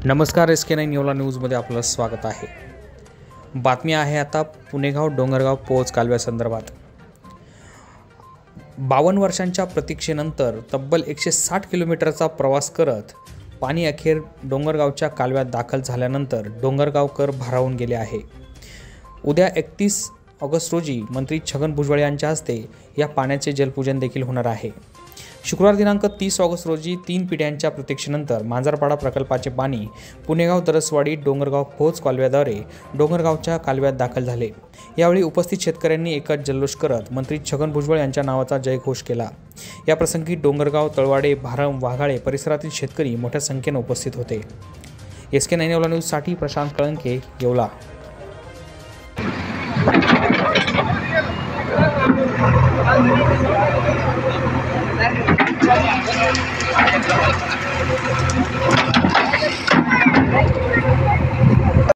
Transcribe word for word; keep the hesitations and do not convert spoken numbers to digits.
नमस्कार, S K nine Yeola न्यूजमध्ये आपलं स्वागत आहे। बातमी आहे आता पुणेगाव डोंगरगाव पोच कालव्यासंदर्भात। बावन्न वर्षांच्या प्रतीक्षेनंतर तब्बल एकशे साठ किलोमीटरचा प्रवास करत पाणी अखेर डोंगरगावच्या कालव्यात दाखल झाल्यानंतर डोंगरगावकर भारावून गेले आहे। उद्या एकतीस ऑगस्ट रोजी मंत्री छगन भुजबळ यांच्या हस्ते या पाण्याचे जलपूजन देखील होणार आहे। शुक्रवार दिनांक तीस ऑगस्ट रोजी तीन पिढ्यांच्या प्रतीक्षेनंतर मांजरपाडा प्रकल्पाचे पाणी पुणेगाव दरसवाडी डोंगरगाव पोच कालव्याद्वारे डोंगरगावच्या कालव्यात दाखल झाले। यावेळी उपस्थित शेतकऱ्यांनी एकच जल्लोष करत मंत्री छगन भुजबळ यांच्या नावाचा जयघोष केला। या प्रसंगी डोंगरगाव, तळवाडे, भारम, वाघाळे परिसरातील शेतकरी मोठ्या संख्येने उपस्थित होते। एस के नाईन येवला न्यूजसाठी प्रशांत कळंके, येवला। Thank you.